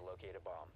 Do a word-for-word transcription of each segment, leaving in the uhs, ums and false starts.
locate a bomb.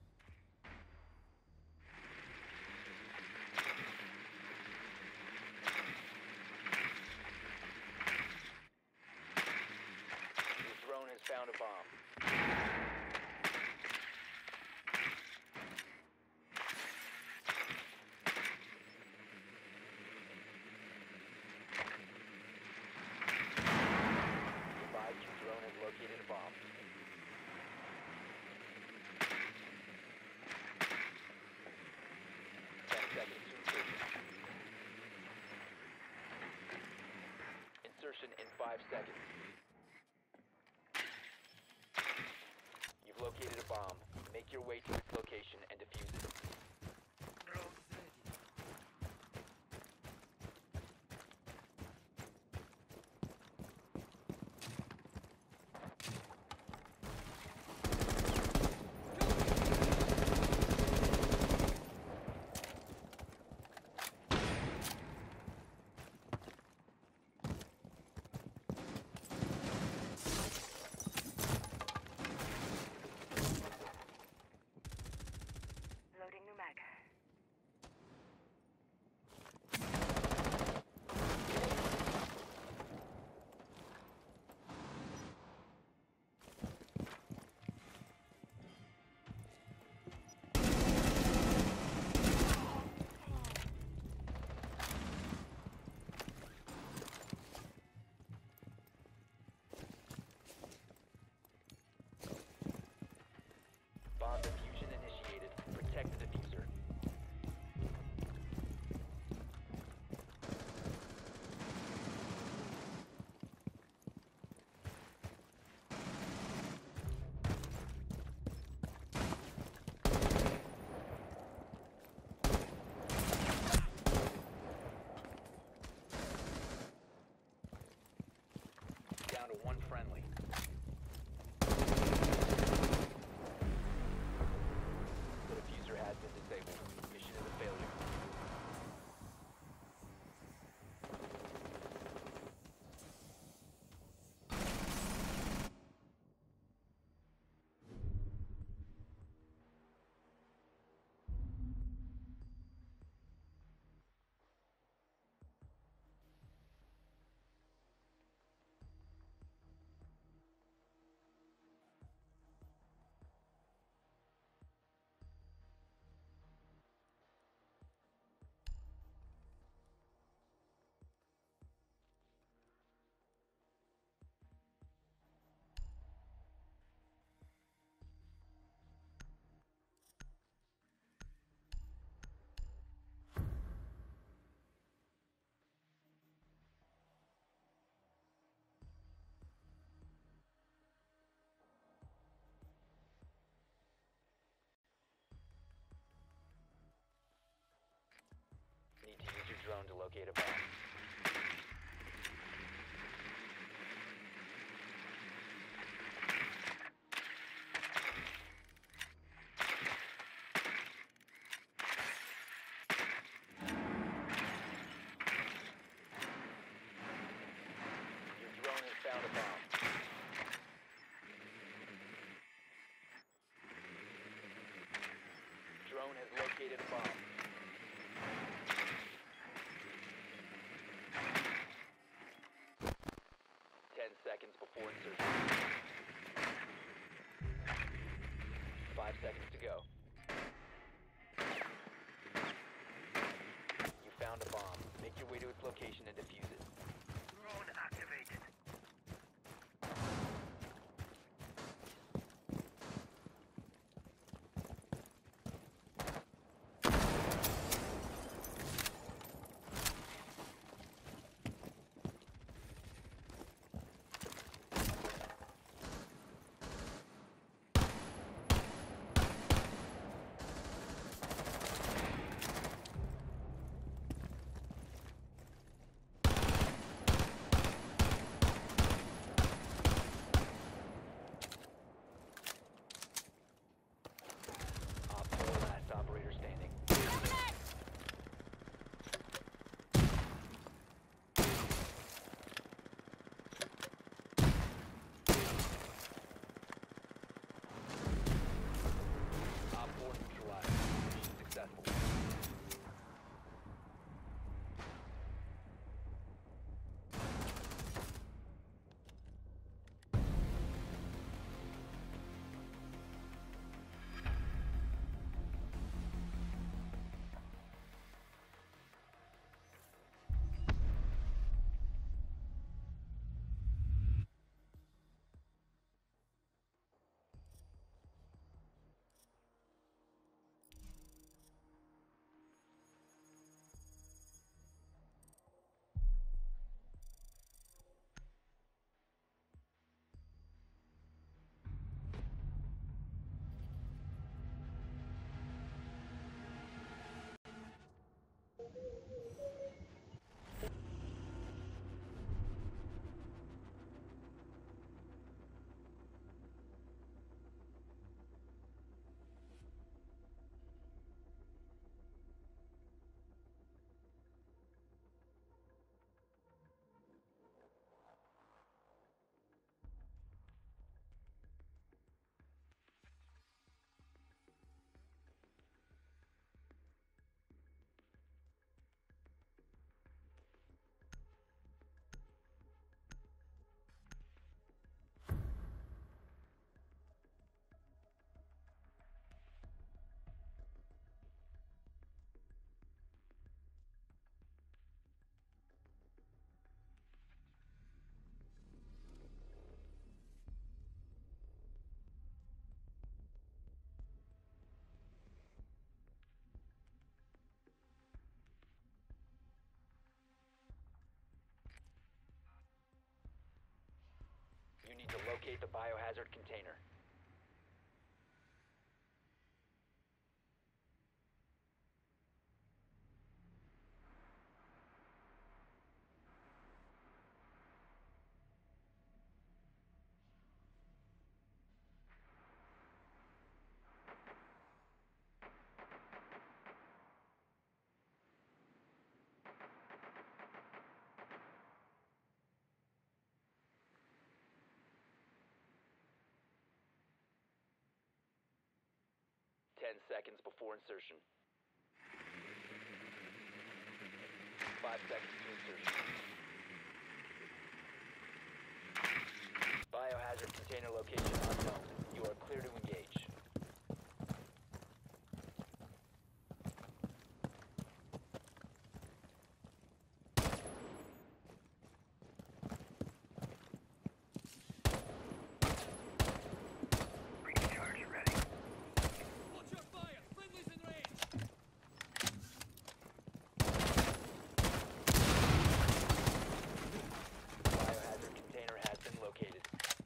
Your drone has found a bomb. Advise your drone has located a bomb. Ten seconds to insertion. Insertion in five seconds. You've located a bomb. Make your way to its location and defuse it. Drones ready. Loading new mag. Bomb diffusion initiated. Protect the diffuser. Down to one friendly. The diffuser has been disabled. Mission is a failure. Need to use your drone to locate a bomb. Your drone has found a bomb. Drone has located a bomb. Ten seconds before insertion. Five seconds to go. You found a bomb. Make your way to its location and defuse it. Drone activated. locate the biohazard container. Ten seconds before insertion. Five seconds to insertion. Biohazard container location unknown. You are clear to engage. Recharge ready. Watch your fire! Friendly's in range! Biohazard container has been located.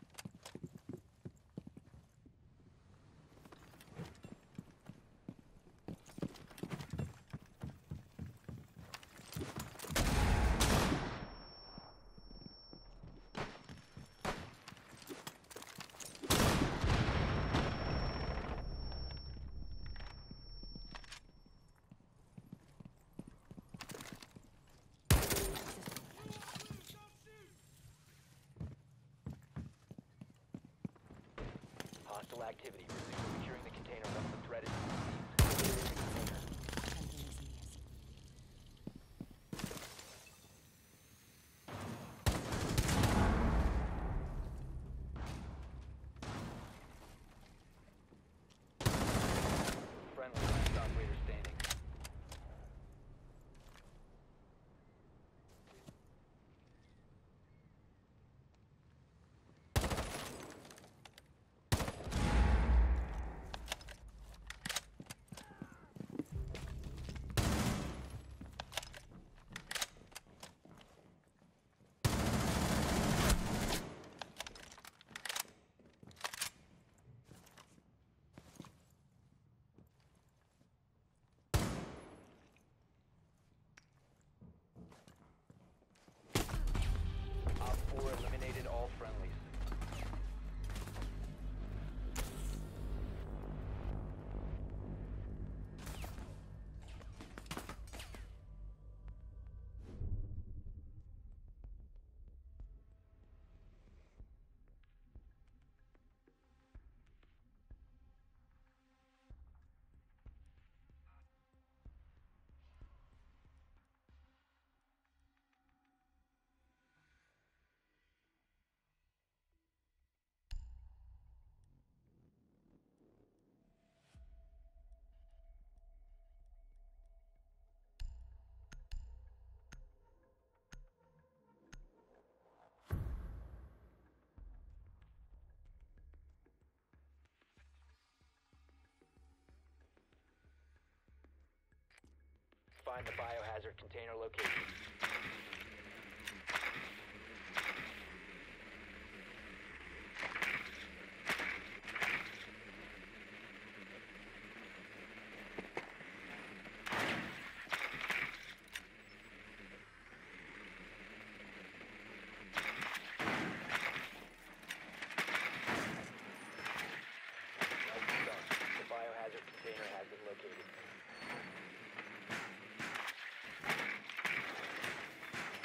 Hostile activity. Resume securing the container once the threat is ceased. Friendly last operator standing. Op four eliminated all friendlies. Find the biohazard container location. Nicely done. The biohazard container has been located.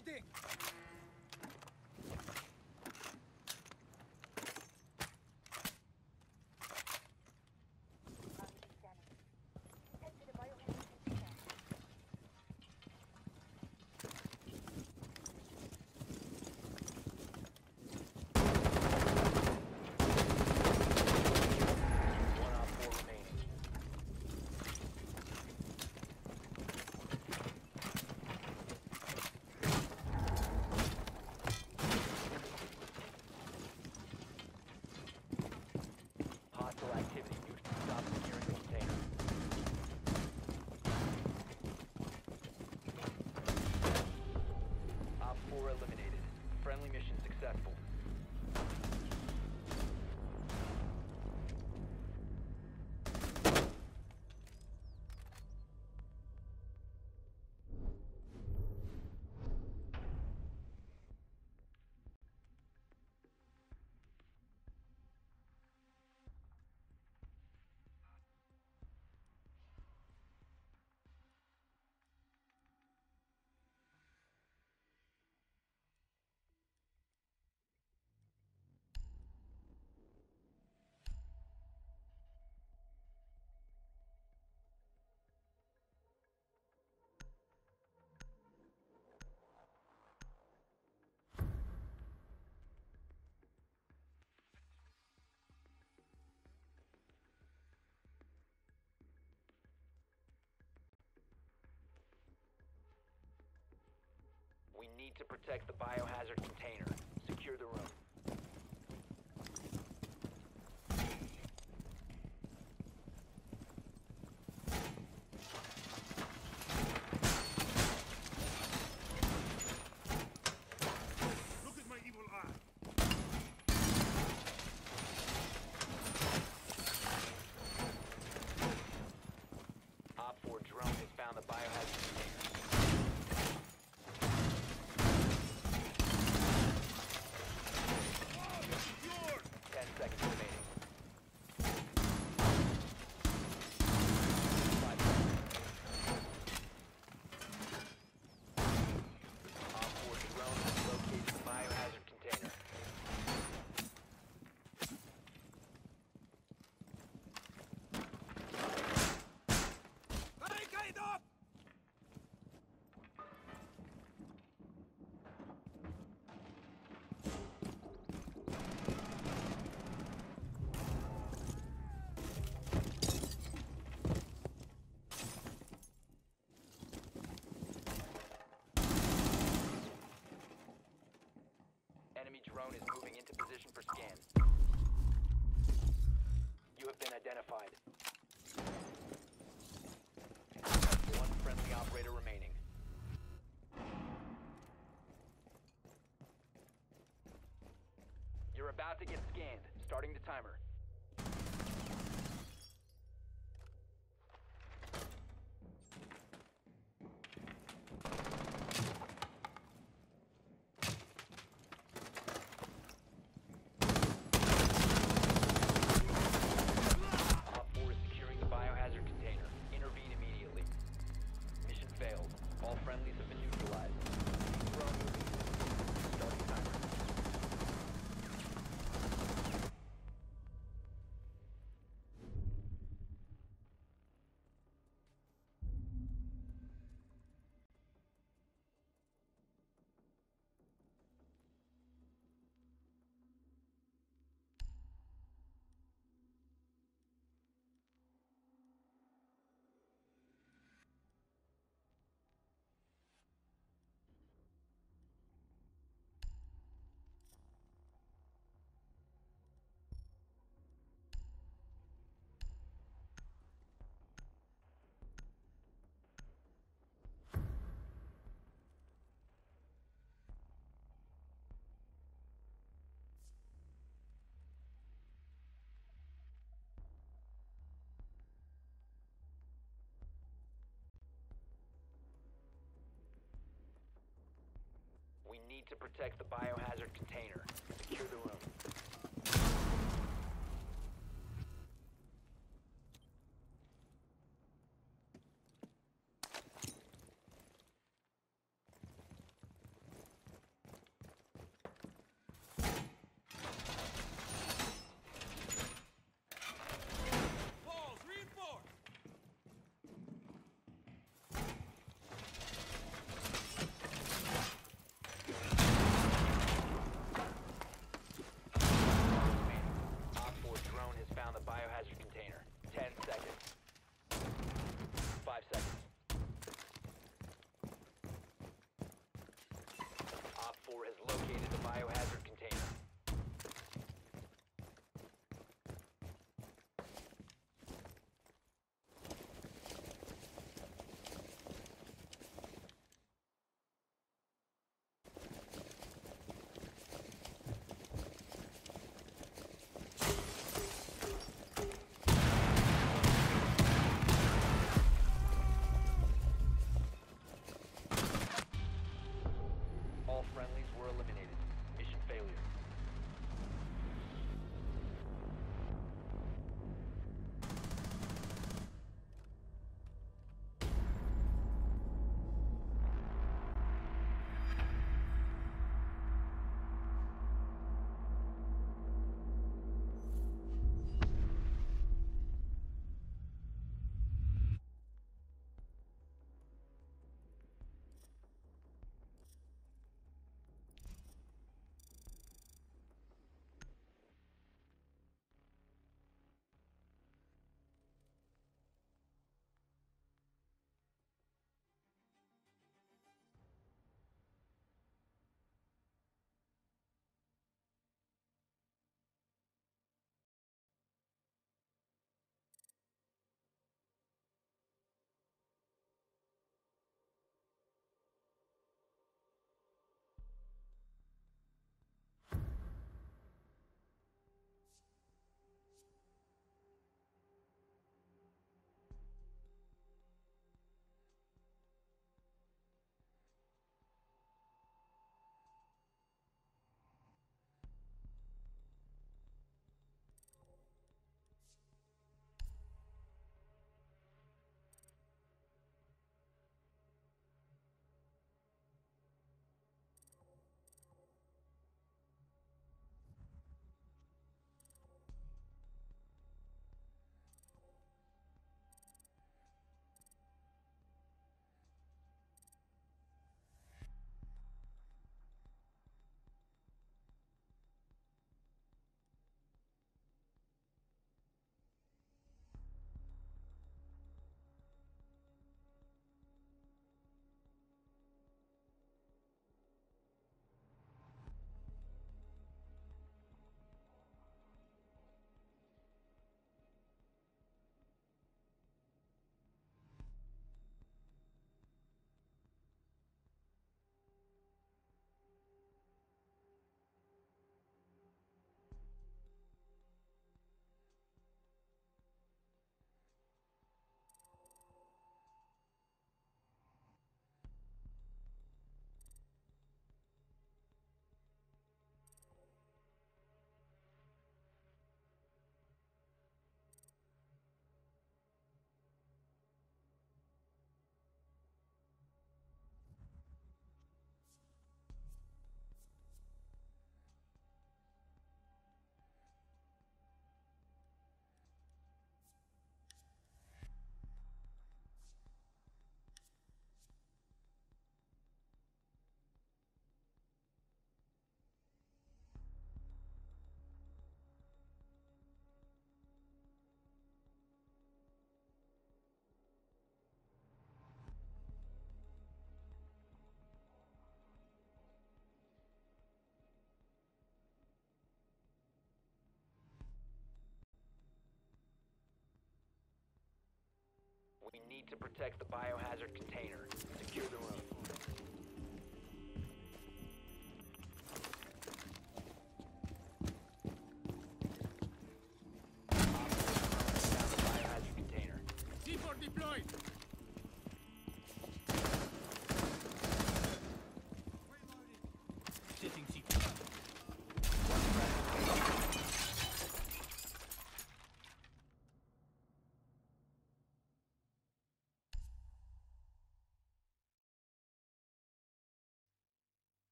Reloading! Head to the biohazard container. One op four remaining. Hostile activity. You stop securing the container. Op four eliminated. Friendly mission successful. We need to protect the biohazard container. Secure the room. Look at my evil eye. Op four drone has found the biohazard container. Yours! Ten seconds remaining. Five seconds. Op four drone has located the biohazard container. Barricade up! Enemy drone is moving into position for scan. You have been identified. One friendly operator remaining. You're about to get scanned. Starting the timer. Op four is securing the biohazard container. Intervene immediately. Mission failed. All friendlies have been neutralized. Drone moving. Starting timer. We need to protect the biohazard container. Secure the room. We need to protect the biohazard container. Secure the room.